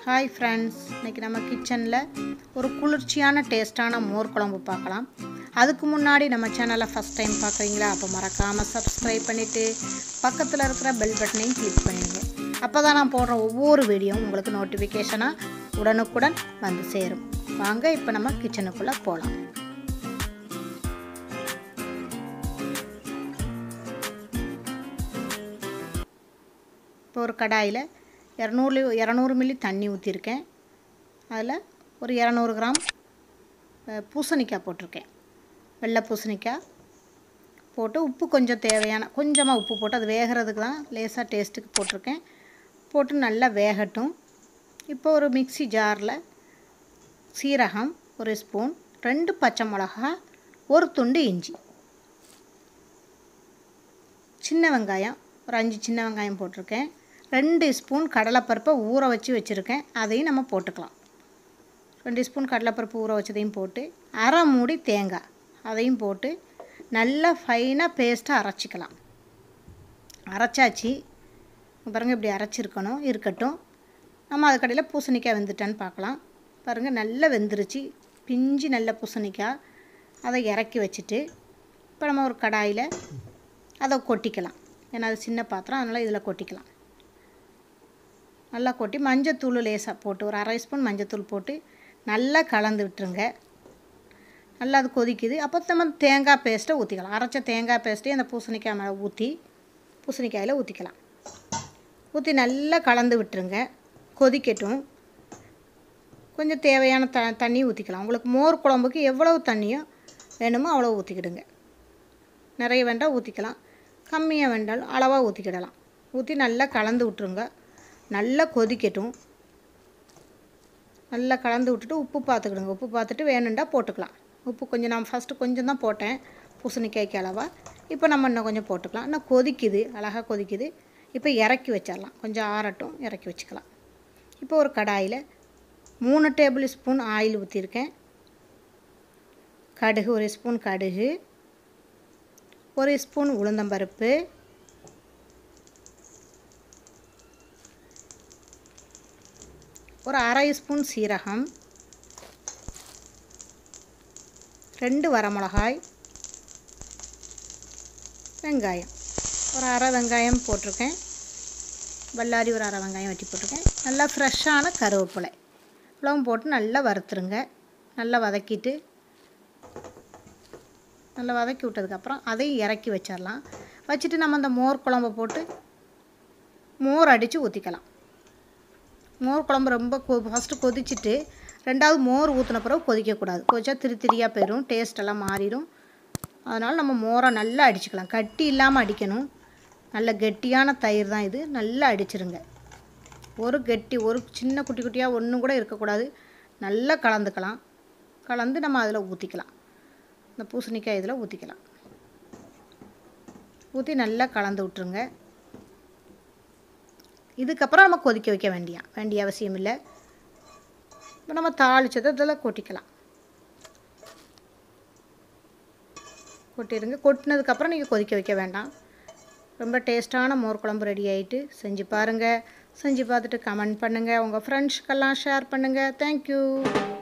Hi friends, இன்றைக்கி நம்ம கிச்சனில் ஒரு குளிர்ச்சியான டேஸ்ட்டான மோர் குழம்பு பார்க்கலாம். அதுக்கு முன்னாடி நம்ம சேனலை ஃபஸ்ட் டைம் பார்க்குறீங்களா? அப்போ மறக்காமல் சப்ஸ்கிரைப் பண்ணிவிட்டு பக்கத்தில் இருக்கிற பெல் பட்டனையும் கிளிக் பண்ணிடுங்க. அப்போ தான் நான் போடுற ஒவ்வொரு வீடியோவும் உங்களுக்கு நோட்டிஃபிகேஷனாக உடனுக்குடன் வந்து சேரும். வாங்க இப்போ நம்ம கிச்சனுக்குள்ளே போகலாம். இப்போ ஒரு கடாயில் 200 மில்லி தண்ணி ஊற்றிருக்கேன். அதில் ஒரு 200 கிராம் பூசணிக்காய் போட்டிருக்கேன். வெள்ளை பூசணிக்காய் போட்டு உப்பு கொஞ்சம் கொஞ்சமாக உப்பு போட்டு அது வேகிறதுக்கு தான், லேசாக டேஸ்ட்டுக்கு போட்டிருக்கேன். போட்டு நல்லா வேகட்டும். இப்போ ஒரு மிக்ஸி ஜாரில் சீரகம் 1 ஸ்பூன், 2 பச்சை மிளகா, 1 துண்டு இஞ்சி, சின்ன வெங்காயம் ஒரு 5 சின்ன வெங்காயம் போட்டிருக்கேன். 2 ஸ்பூன் கடலைப்பருப்பை ஊற வச்சுருக்கேன். அதையும் நம்ம போட்டுக்கலாம். 2 ஸ்பூன் கடலைப்பருப்பு ஊற வச்சதையும் போட்டு, அரை மூடி தேங்காய் அதையும் போட்டு நல்லா ஃபைனாக பேஸ்ட்டாக அரைச்சிக்கலாம். அரைச்சாச்சு பாருங்கள், இப்படி இருக்கட்டும். நம்ம அதுக்கடையில் பூசணிக்காய் வெந்துட்டான்னு பார்க்கலாம். பாருங்கள், நல்லா வெந்துருச்சு, பிஞ்சு நல்ல பூசணிக்காய். அதை இறக்கி வச்சுட்டு இப்போ நம்ம ஒரு கடாயில் அதை கொட்டிக்கலாம். ஏன்னா அது சின்ன பாத்திரம், அதனால் இதில் கொட்டிக்கலாம். நல்லா கொட்டி மஞ்சத்தூள் லேசாக போட்டு ஒரு அரை ஸ்பூன் மஞ்சத்தூள் போட்டு நல்லா கலந்து விட்டுருங்க. நல்லா அது கொதிக்குது. அப்போ நம்ம தேங்காய் பேஸ்ட்டை ஊற்றிக்கலாம். அரைச்ச தேங்காய் பேஸ்ட்டை அந்த பூசணிக்காய் மேலே பூசணிக்காயில் ஊற்றிக்கலாம். ஊற்றி நல்லா கலந்து விட்டுருங்க. கொதிக்கட்டும். கொஞ்சம் தேவையான தண்ணி ஊற்றிக்கலாம். உங்களுக்கு மோர் குழம்புக்கு எவ்வளவு தண்ணியோ வேணுமோ அவ்வளோ ஊற்றிக்கிடுங்க. நிறைய வேண்டாம் ஊற்றிக்கலாம், கம்மியாக வேண்டாலும் அளவாக ஊற்றிக்கிடலாம். ஊற்றி நல்லா கலந்து விட்டுருங்க. நல்லா கொதிக்கட்டும். நல்லா கலந்து விட்டுட்டு உப்பு பார்த்துக்கிடுங்க. உப்பு பார்த்துட்டு வேணுண்டா போட்டுக்கலாம். உப்பு கொஞ்சம் நான் ஃபஸ்ட்டு கொஞ்சம் தான் போட்டேன் பூசணிக்காய்க்கு அளவாக. இப்போ நம்ம இன்னும் கொஞ்சம் போட்டுக்கலாம். இன்னும் கொதிக்குது, அழகாக கொதிக்குது. இப்போ இறக்கி வச்சிடலாம். கொஞ்சம் ஆறட்டும், இறக்கி வச்சுக்கலாம். இப்போ ஒரு கடாயில் 3 டேபிள் ஸ்பூன் ஆயில் ஊற்றிருக்கேன். கடுகு 1 ஸ்பூன் கடுகு, 1 ஸ்பூன் உளுந்தம்பருப்பு, ஒரு அரை ஸ்பூன் சீரகம், 2 வரமிளகாய், வெங்காயம் ஒரு அரை வெங்காயம் போட்டிருக்கேன். பல்லாரி ஒரு அரை வெங்காயம் வெட்டி போட்டிருக்கேன். நல்லா ஃப்ரெஷ்ஷான கருவேப்பிலை இவ்வளவும் போட்டு நல்லா வறுத்துருங்க. நல்லா வதக்கி விட்டதுக்கப்புறம் அதையும் இறக்கி வச்சிடலாம். வச்சுட்டு நம்ம அந்த மோர் குழம்பை போட்டு மோர் அடித்து ஊற்றிக்கலாம். மோர் குழம்பு ரொம்ப ஃபஸ்ட்டு கொதிச்சுட்டு ரெண்டாவது மோர் ஊற்றின பிறகு கொதிக்கக்கூடாது. கொதிச்சா திரியாக போயிடும், டேஸ்ட்டெல்லாம் மாறிடும். அதனால் நம்ம மோரை நல்லா அடிச்சுக்கலாம். கட்டி இல்லாமல் அடிக்கணும். நல்ல கெட்டியான தயிர் தான் இது. நல்லா அடிச்சிருங்க. ஒரு சின்ன குட்டி குட்டியாக ஒன்றும் கூட இருக்கக்கூடாது. நல்லா கலந்துக்கலாம். கலந்து நம்ம அதில் ஊற்றிக்கலாம். இந்த பூசணிக்காய் இதில் ஊற்றிக்கலாம். ஊற்றி நல்லா கலந்து விட்டுருங்க. இதுக்கப்புறம் நம்ம கொதிக்க வைக்க வேண்டிய அவசியம் இல்லை. இப்போ நம்ம தாளிச்சதை இதில் கொட்டிக்கலாம். கொட்டிடுங்க. கொட்டினதுக்கப்புறம் நீங்கள் கொதிக்க வைக்க வேண்டாம். ரொம்ப டேஸ்ட்டான மோர் குழம்பு ரெடி ஆகிட்டு. செஞ்சு பாருங்கள். செஞ்சு பார்த்துட்டு கமெண்ட் பண்ணுங்கள். உங்கள் ஃப்ரெண்ட்ஸ்க்கெல்லாம் ஷேர் பண்ணுங்கள். தேங்க்யூ.